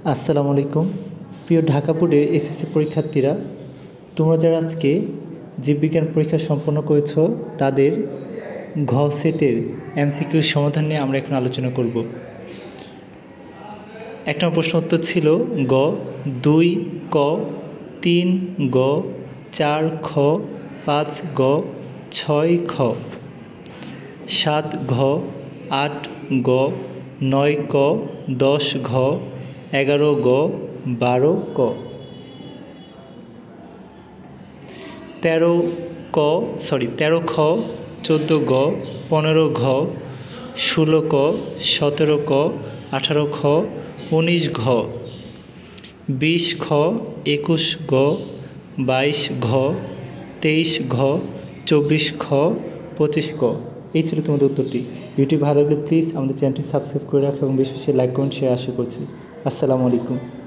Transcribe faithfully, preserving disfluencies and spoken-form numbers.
আসসালামু আলাইকুম প্রিয় ঢাকা বোর্ডের এসএসসি পরীক্ষার্থীরা, তোমরা যারা আজকে জীববিজ্ঞান পরীক্ষা সম্পন্ন করেছো তাদের ঘ সেটের এমসিকিউ সমাধান নিয়ে আমরা এখন আলোচনা করব। এক নম্বর প্রশ্ন উত্তর ছিল গ দুই ক তিন গ চার খ পাঁচ গ ছয় খ সাত ঘ আট গ নয় ক দশ ঘ এগারো গ বারো ক তেরো ক সরি তেরো খ চোদ্দো গ পনেরো ঘ ষোলো ক সতেরো ক আঠারো খ উনিশ ঘ বিশ খ একুশ গ বাইশ ঘ তেইশ ঘ চব্বিশ খ পঁচিশ ক। এই ছিল তোমাদের উত্তরটি। ভিডিওটি ভালো লাগলে প্লিজ আমাদের চ্যানেলটি সাবস্ক্রাইব করে রাখো এবং বেশি বেশি লাইক করুন, শেয়ার আশা করছি। আসসালামু আলাইকুম।